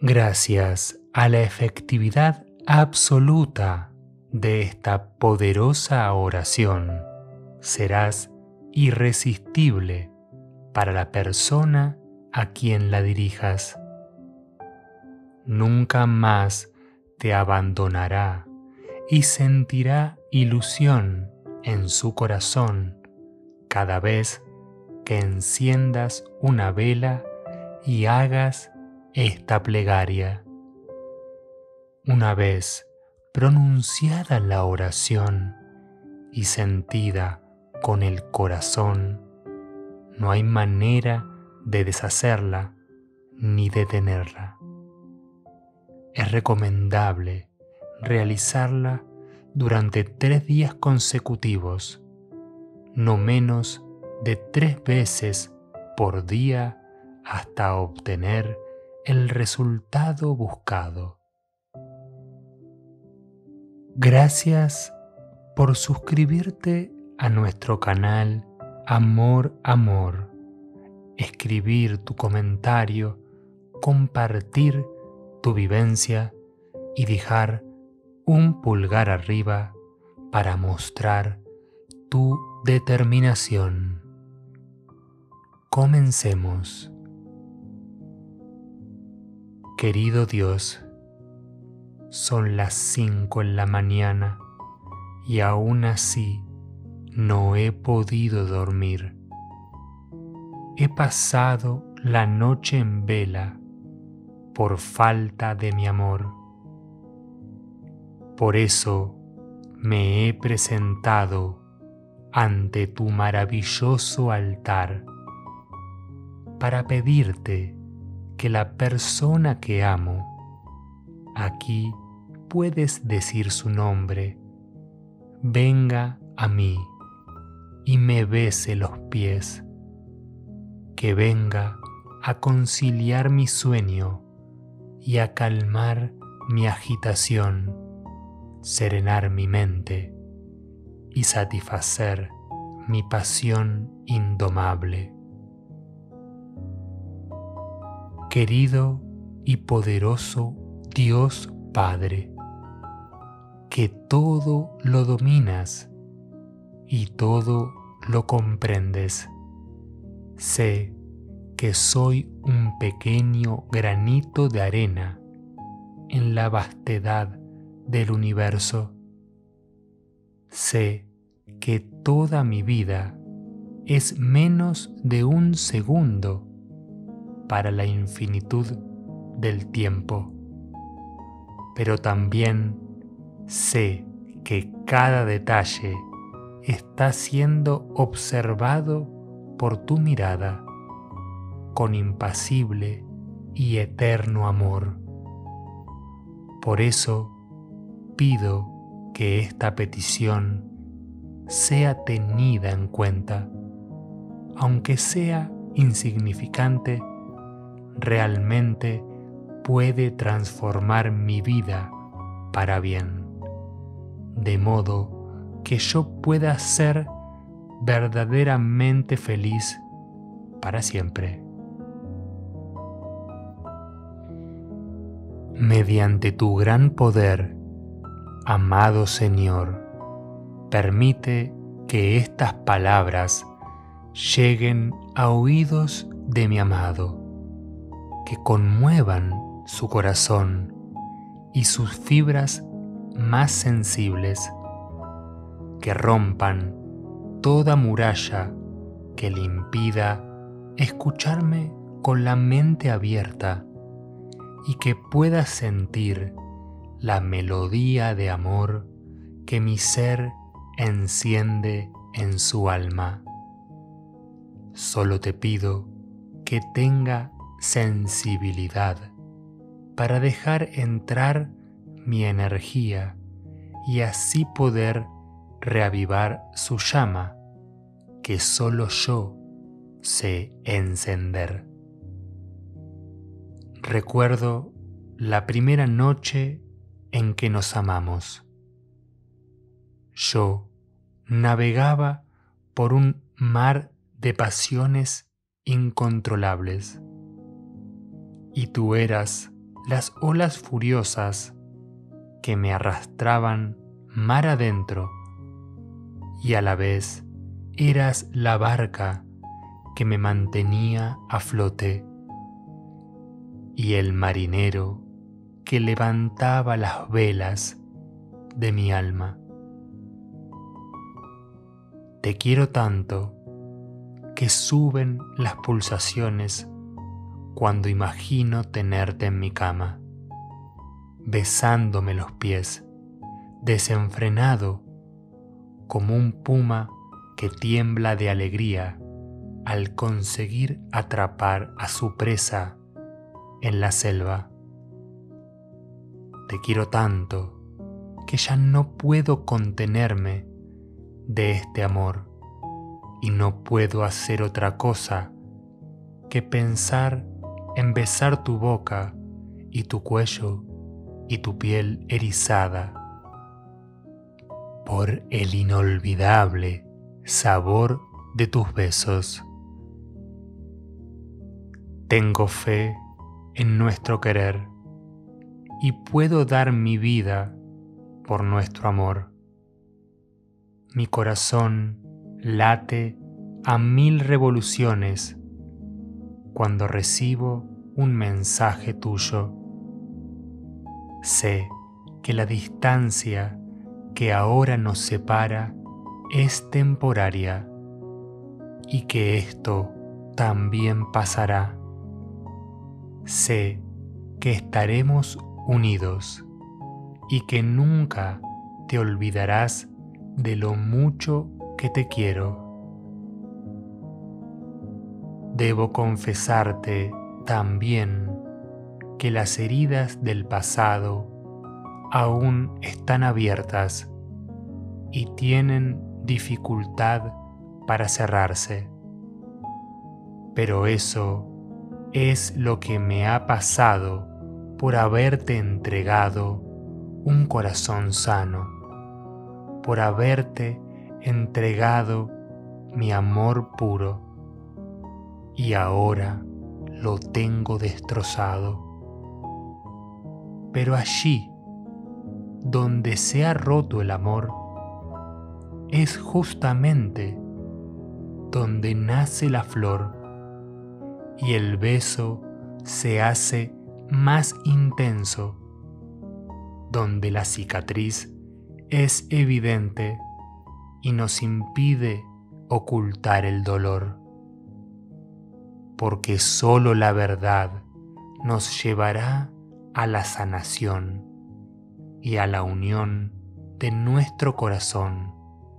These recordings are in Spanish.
Gracias a la efectividad absoluta de esta poderosa oración, serás irresistible para la persona a quien la dirijas. Nunca más te abandonará y sentirá ilusión en su corazón cada vez que enciendas una vela y hagas esta plegaria. Una vez pronunciada la oración y sentida con el corazón, no hay manera de deshacerla ni detenerla. Es recomendable realizarla durante 3 días consecutivos, no menos de 3 veces por día hasta obtener el resultado buscado. Gracias por suscribirte a nuestro canal Amor Amor, escribir tu comentario, compartir tu vivencia y dejar un pulgar arriba para mostrar tu determinación. Comencemos. Querido Dios, son las 5 en la mañana y aún así no he podido dormir. He pasado la noche en vela por falta de mi amor. Por eso me he presentado ante tu maravilloso altar para pedirte que la persona que amo, aquí puedes decir su nombre, venga a mí y me bese los pies, que venga a conciliar mi sueño y a calmar mi agitación, serenar mi mente y satisfacer mi pasión indomable. Querido y poderoso Dios Padre, que todo lo dominas y todo lo comprendes, sé que soy un pequeño granito de arena en la vastedad del universo. Sé que toda mi vida es menos de un segundo para la infinitud del tiempo, pero también sé que cada detalle está siendo observado por tu mirada con impasible y eterno amor. Por eso pido que esta petición sea tenida en cuenta, aunque sea insignificante, realmente puede transformar mi vida para bien, de modo que yo pueda ser verdaderamente feliz para siempre. Mediante tu gran poder, amado Señor, permite que estas palabras lleguen a oídos de mi amado, que conmuevan su corazón y sus fibras más sensibles, que rompan toda muralla que le impida escucharme con la mente abierta y que pueda sentir la melodía de amor que mi ser enciende en su alma. Solo te pido que tenga sensibilidad para dejar entrar mi energía y así poder reavivar su llama que solo yo sé encender. Recuerdo la primera noche en que nos amamos. Yo navegaba por un mar de pasiones incontrolables y tú eras las olas furiosas que me arrastraban mar adentro, y a la vez eras la barca que me mantenía a flote, y el marinero que levantaba las velas de mi alma. Te quiero tanto que suben las pulsaciones cuando imagino tenerte en mi cama, besándome los pies, desenfrenado como un puma que tiembla de alegría al conseguir atrapar a su presa en la selva. Te quiero tanto que ya no puedo contenerme de este amor y no puedo hacer otra cosa que pensar en besar tu boca y tu cuello y tu piel erizada por el inolvidable sabor de tus besos. Tengo fe en nuestro querer y puedo dar mi vida por nuestro amor. Mi corazón late a 1000 revoluciones cuando recibo un mensaje tuyo. Sé que la distancia que ahora nos separa es temporaria y que esto también pasará. Sé que estaremos unidos y que nunca te olvidarás de lo mucho que te quiero. Debo confesarte también que las heridas del pasado aún están abiertas y tienen dificultad para cerrarse. Pero eso es lo que me ha pasado por haberte entregado un corazón sano, por haberte entregado mi amor puro, y ahora lo tengo destrozado. Pero allí donde se ha roto el amor, es justamente donde nace la flor y el beso se hace más intenso, donde la cicatriz es evidente y nos impide ocultar el dolor, porque solo la verdad nos llevará a la sanación y a la unión de nuestro corazón.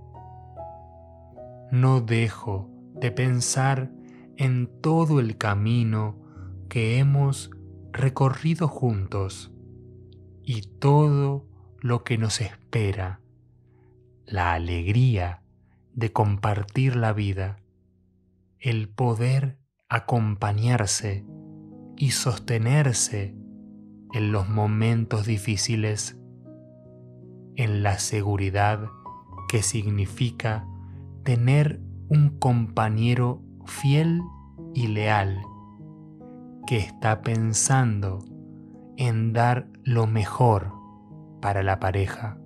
No dejo de pensar en todo el camino que hemos recorrido juntos y todo lo que nos espera, la alegría de compartir la vida, el poder acompañarse y sostenerse en los momentos difíciles, en la seguridad que significa tener un compañero fiel y leal que está pensando en dar lo mejor para la pareja.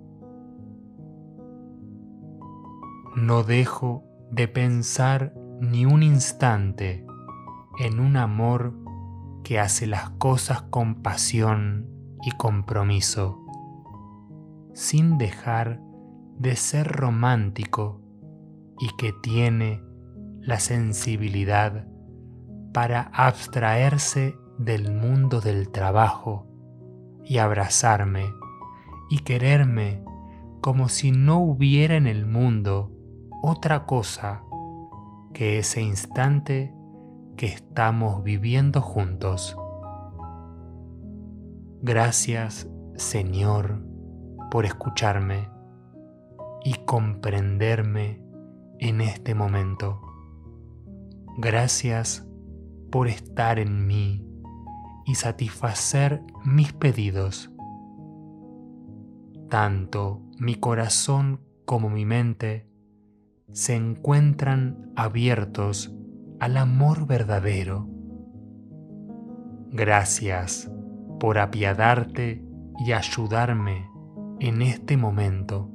No dejo de pensar ni un instante en un amor que hace las cosas con pasión y compromiso, sin dejar de ser romántico y que tiene la sensibilidad para abstraerse del mundo del trabajo y abrazarme y quererme como si no hubiera en el mundo otra cosa que ese instante que estamos viviendo juntos. Gracias, Señor, por escucharme y comprenderme en este momento. Gracias por estar en mí y satisfacer mis pedidos. Tanto mi corazón como mi mente se encuentran abiertos al amor verdadero. Gracias por apiadarte y ayudarme en este momento.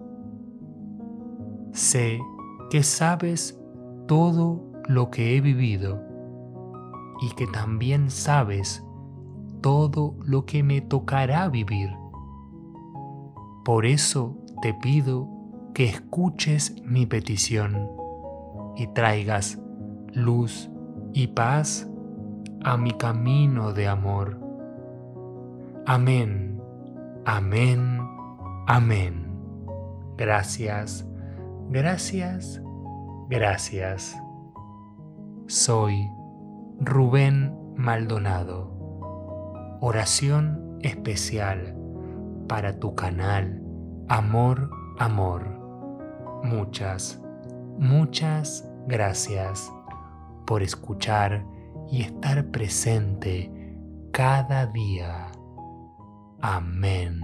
Sé que sabes todo lo que he vivido y que también sabes todo lo que me tocará vivir. Por eso te pido que escuches mi petición y traigas luz y paz a mi camino de amor. Amén, amén, amén. Gracias, gracias, gracias. Soy Rubén Maldonado. Oración especial para tu canal Amor, Amor. Muchas, muchas gracias por escuchar y estar presente cada día. Amén.